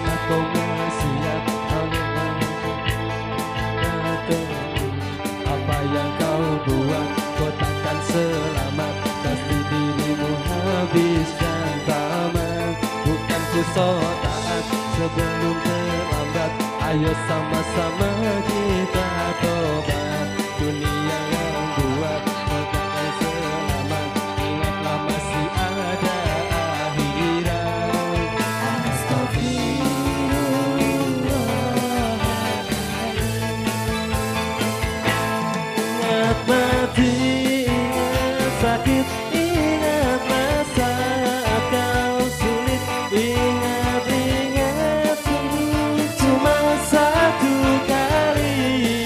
mana kau bersiap apa yang kau buat, kau takkan selamat. Pasti dirimu habis dan tamat. Bukan ku so taat sebelum terlambat. Ayo sama-sama kita tobat. Dunia yang buat kau takkan selamat. Ingatlah masih ada akhirat. Ingat mati, ingat sakit, ingat masa kau sulit. Ingat cuma satu kali.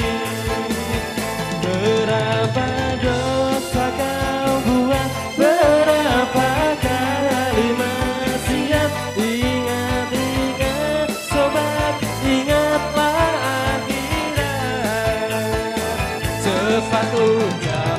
Berapa dosa kau buat, berapa kali maksiat. Ingat sobat, ingatlah akhirat. Cepat ucap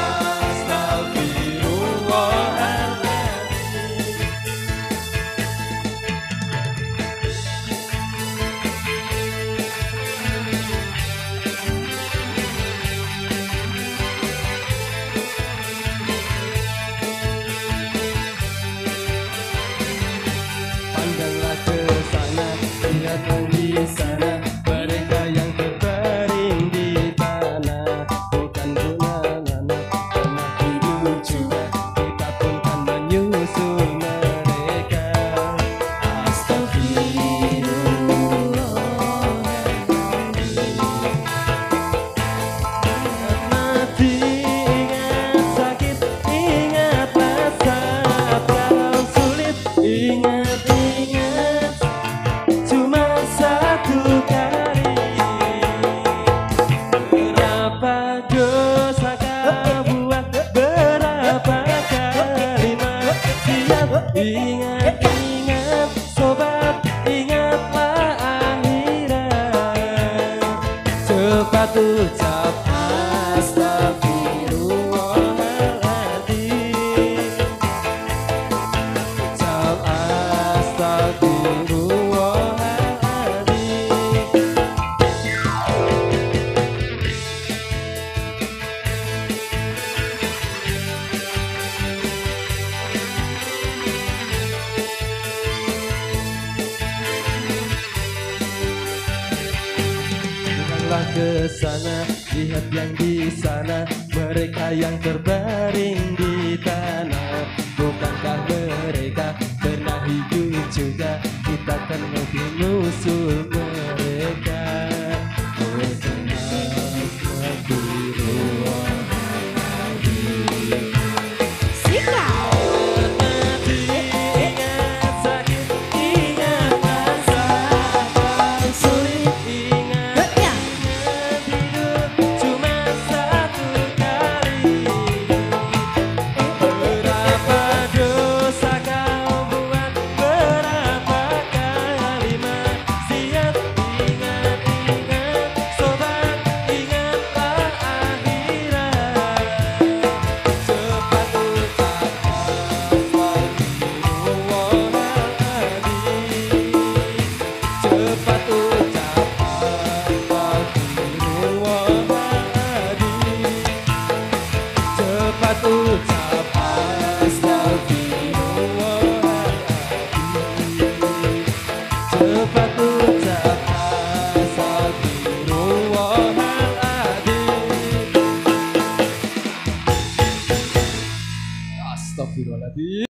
pandanglah ke sana, lihat yang di sana, mereka yang terbaring di tanah. Bukan guna-guna, karena hidup juga, kita pun kan menyusul mereka. Astagfirullahaladzim. Ingat mati, ingat sakit, ingat masa kau sulit. Ingat cuma satu kali. Berapa dosa kau buat, berapa kali maksiat. Ingat sobat, ingatlah akhirat. Cepat ucap astagfirullahaladzim. Ucap astagfirullahaladzim. Bukanlah ke sana, lihat yang di sana, mereka yang terbaring di tanah. Bukankah mereka pernah hidup juga, kita kan lebih musuh mereka. Astagfirullahaladzim.